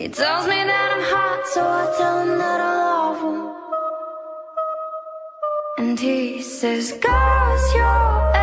He tells me that I'm hot, so I tell him that I love him. And he says, 'Cause you're